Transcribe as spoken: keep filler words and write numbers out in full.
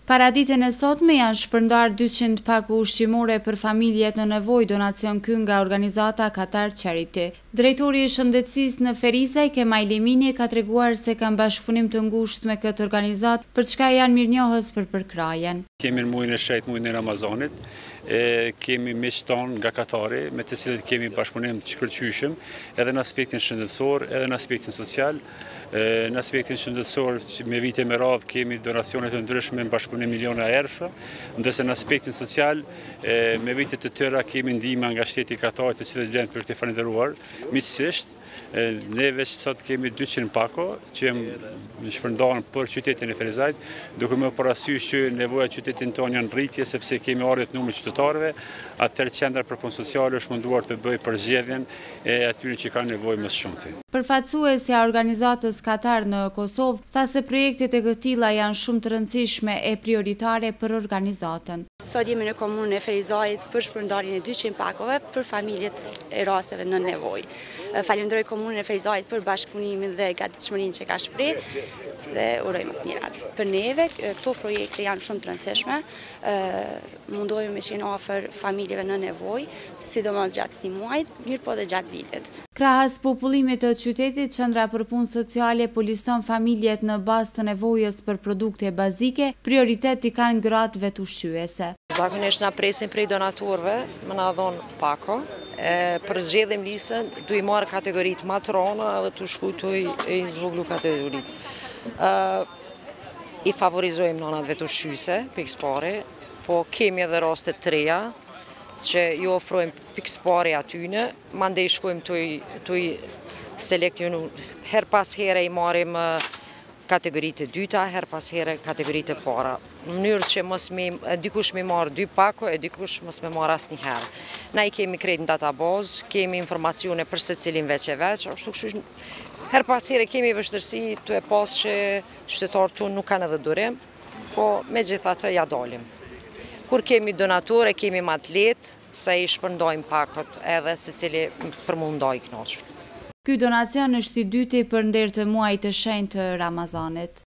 Para ditën e sotme janë shpërndar dyqind pako ushqimore për familjet në nevojë, donacion ky nga organizata Qatar Charity. Drejtori i shëndetësisë në Ferizaj, Kemal Lemini, ka treguar se kanë bashkëpunim të ngushtë me këtë organizatë, për çka janë mirënjohës për përkrajen. Kemi në muajin e shejt, muajin e Ramazanit, e kemi miqton nga Katari, me të cilët kemi bashkëpunim të shkëlqyeshëm, edhe në aspektin shëndetësor, edhe në aspektin social. Në aspektin shëndetësor, me vite me radhë kemi donacionet të ndryshme në bashkëpunim miliona erësha, ndërsa në aspektin social, me vite të tëra kemi ndihmë nga shteti Katar, të cilët vlen për të falenderuar. Miqësisht, ne veç sot kemi dyqind pako që jem shpërndarën për qytetin e Ferizajt, duke me parasysh që nevoja qytetin tonë janë rritje, sepse kemi ardhur të numër qytetarëve, atëherë qendra për punë sociale është munduar të bëjë përzgjedhjen e atyre që kanë nevojë më shumëti. Përfaqësuesja e organizatës Katar në Kosovë tha se projektet e këtilla janë shumë të rëndësishme e prioritare për organizatën. Sot jemi në komunën e Ferizajit për shpërndarjen e dyqind pakove për familjet e rasteve në nevojë. Falenderoj komunën e Ferizajit për bashkëpunimin dhe gatishmërinë që ka shprehë dhe uroj më të mirat. Për neve, këto projekte janë shumë të rëndësishme, mundohemi me qenë afër familjeve në nevojë, sidomos gjatë këtij muajit, mirë po dhe gjatë vitit. Krahas popullimit të qytetit, Qendra për Punë Sociale po liston familjet në bazë të nevojës për produkte bazike, prioritet i kanë gratëve të ushqyese. Zakonisht na presin prej donatorëve, më na dhon pako. Për zgjedhim listën, du i marrë kategoritë më të rona edhe të shku të i zvoglu kategoritë. I favorizojmë nënatve të ushqyese, pikëspare, po kemi edhe raste të reja, që ju ofrojmë pikëspare atyne, mandej shkojmë të i selekcionu, her pas here i marim kategoritë e dyta, her pas here kategoritë e para. Në mënyrë që mos me, dikush me marë dy pako, e dikush mos me marë asë një herë. Na i kemi krejt në databazë, kemi informacione për se cilin veç e veç, ashtu kështu her pas here kemi vështërsi të e pas që qytetarët tu nuk kanë edhe durim, po me gjitha të ja dalim. Kur kemi donatore, kemi ma të letë, se i shpërndojmë pakot edhe se cili për mundoj knaqër. Ky donacion është i dyti për nder të muajit të shenjtë të Ramazanit.